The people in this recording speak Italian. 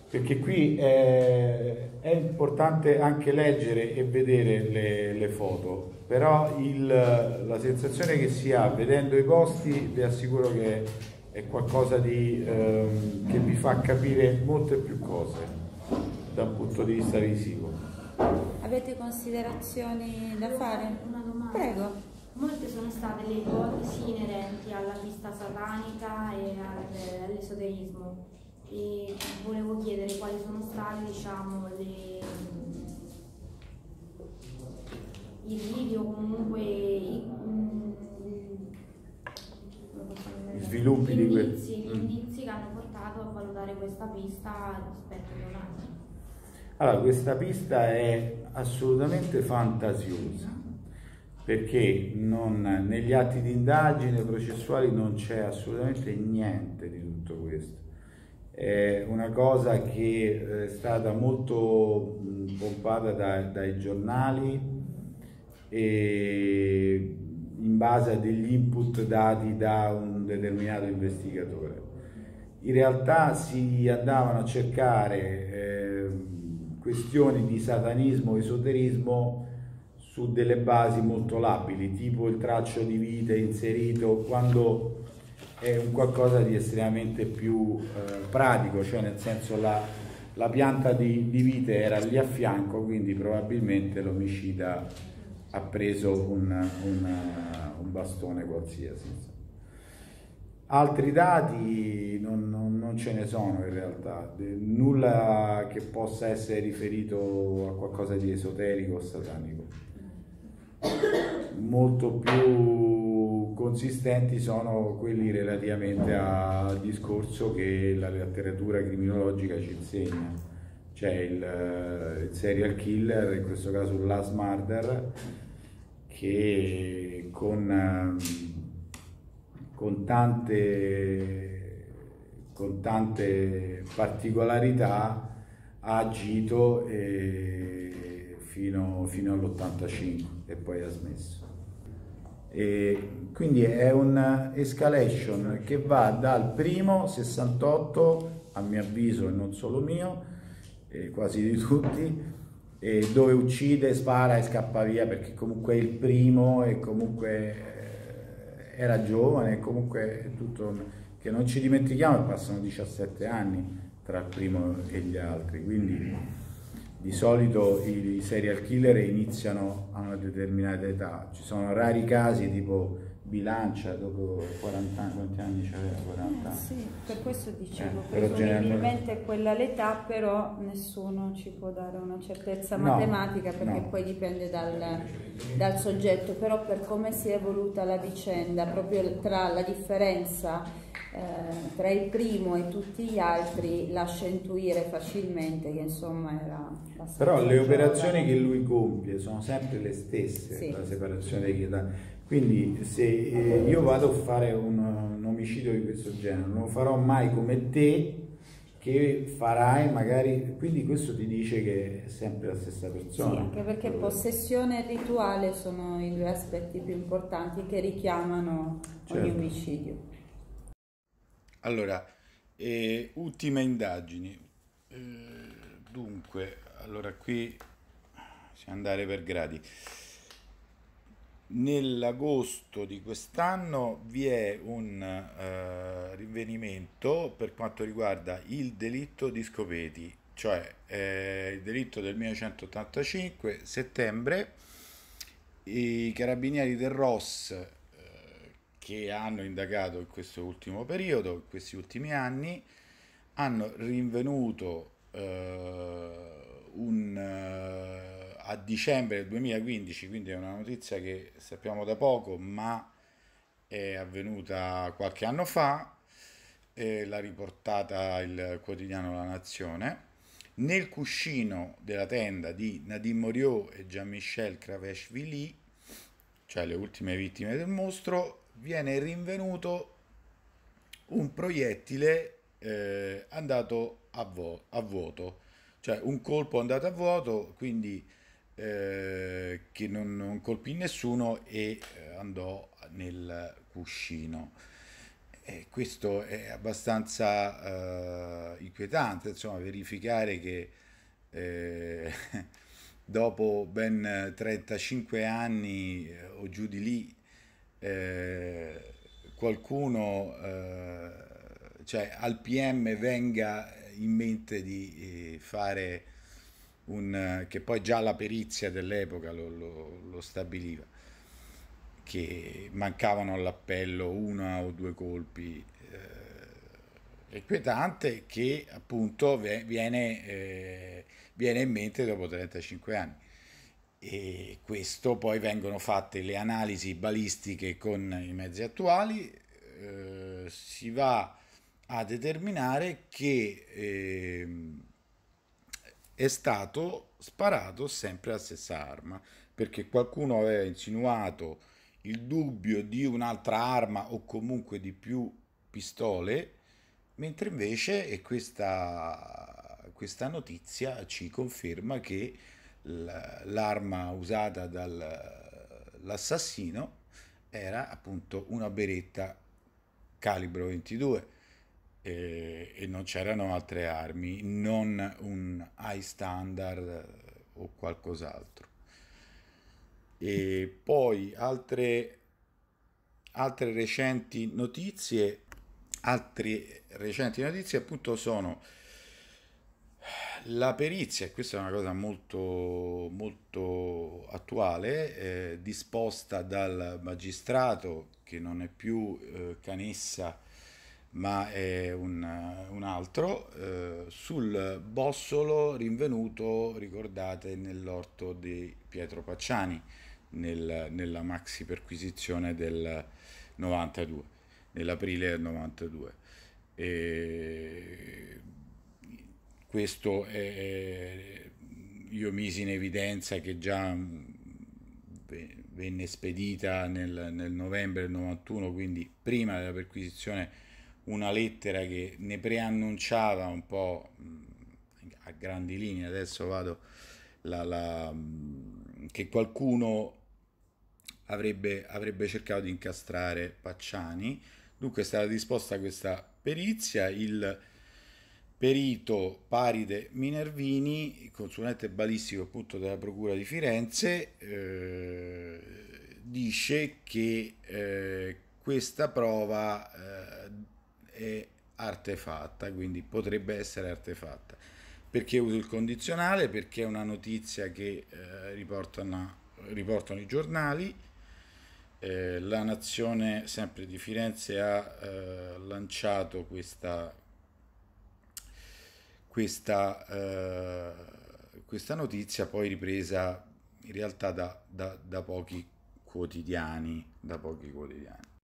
perché qui è importante anche leggere e vedere le foto, però la sensazione che si ha vedendo i posti vi assicuro che è qualcosa che vi fa capire molte più cose da un punto di vista visivo. Avete considerazioni da fare? Una domanda. Prego. Molte sono state le ipotesi inerenti alla pista satanica e all'esoterismo e volevo chiedere quali sono state, diciamo, i video, comunque Gli sviluppi di gli indizi che hanno portato a valutare questa pista rispetto ad un'altra. Allora, questa pista è assolutamente fantasiosa, perché negli atti di indagine processuali non c'è assolutamente niente di tutto questo. È una cosa che è stata molto pompata dai giornali e in base a degli input dati da un determinato investigatore. In realtà si andavano a cercare questioni di satanismo e esoterismo su delle basi molto labili, tipo il traccio di vite inserito, quando è un qualcosa di estremamente più pratico, cioè nel senso la pianta di vite era lì a fianco, quindi probabilmente l'omicida ha preso un bastone qualsiasi. Altri dati non ce ne sono in realtà, nulla che possa essere riferito a qualcosa di esoterico o satanico. Molto più consistenti sono quelli relativamente al discorso che la letteratura criminologica ci insegna, cioè il serial killer, in questo caso il last murder, che con tante particolarità ha agito fino all'85 e poi ha smesso. E quindi è un escalation che va dal primo 68, a mio avviso e non solo mio, quasi di tutti, dove uccide, spara e scappa via, perché comunque è il primo e comunque era giovane, comunque è tutto, che non ci dimentichiamo, passano 17 anni tra il primo e gli altri, quindi di solito i serial killer iniziano a una determinata età. Ci sono rari casi tipo Bilancia dopo 40 anni, quanti anni c'aveva? 40 anni. Sì, per questo dicevo, però presumibilmente è quella l'età, però nessuno ci può dare una certezza matematica, perché poi dipende dal soggetto, però per come si è evoluta la vicenda, proprio tra la differenza tra il primo e tutti gli altri, lascia intuire facilmente che insomma era abbastanza. Però le operazioni che lui compie sono sempre le stesse, sì. La separazione dei chiesi. Quindi se io vado a fare un omicidio di questo genere, non lo farò mai come te, che farai magari, quindi questo ti dice che è sempre la stessa persona. Sì, anche perché possessione e rituale sono i due aspetti più importanti che richiamano ogni omicidio. Allora, ultime indagini. Dunque, allora qui bisogna andare per gradi. Nell'agosto di quest'anno vi è un rinvenimento per quanto riguarda il delitto di Scopeti, cioè il delitto del 1985, settembre. I carabinieri del ROS che hanno indagato in questo ultimo periodo, in questi ultimi anni, hanno rinvenuto a dicembre del 2015, quindi è una notizia che sappiamo da poco, ma è avvenuta qualche anno fa, l'ha riportata il quotidiano La Nazione. Nel cuscino della tenda di Nadim Moriot e Jean-Michel Kraveshvili, cioè le ultime vittime del mostro, viene rinvenuto un proiettile andato a vuoto, cioè un colpo andato a vuoto, quindi che non colpì nessuno e andò nel cuscino. Questo è abbastanza inquietante, insomma, verificare che eh, dopo ben 35 anni o giù di lì qualcuno, cioè al PM venga in mente di fare che poi già la perizia dell'epoca lo stabiliva, che mancavano all'appello una o due colpi, inquietante che appunto viene in mente dopo 35 anni. E questo poi vengono fatte le analisi balistiche con i mezzi attuali, si va a determinare che è stato sparato sempre la stessa arma, perché qualcuno aveva insinuato il dubbio di un'altra arma o comunque di più pistole, mentre invece questa notizia ci conferma che l'arma usata dall'assassino era appunto una beretta calibro 22 e non c'erano altre armi, non un high standard o qualcos'altro. E poi altre recenti notizie, appunto sono la perizia, e questa è una cosa molto, molto attuale, disposta dal magistrato, che non è più Canessa, ma è un altro, sul bossolo rinvenuto, ricordate, nell'orto di Pietro Pacciani, nella maxi perquisizione del 92, nell'aprile del 92. E questo io misi in evidenza che già venne spedita nel novembre del 91, quindi prima della perquisizione, una lettera che ne preannunciava un po' a grandi linee, adesso vado, che qualcuno avrebbe cercato di incastrare Pacciani. Dunque è stata disposta questa perizia, il perito Paride Minervini, consulente balistico appunto della Procura di Firenze, dice che questa prova è artefatta, quindi potrebbe essere artefatta. Perché uso il condizionale? Perché è una notizia che riportano i giornali. La Nazione, sempre di Firenze, ha lanciato questa notizia, poi ripresa in realtà da pochi quotidiani.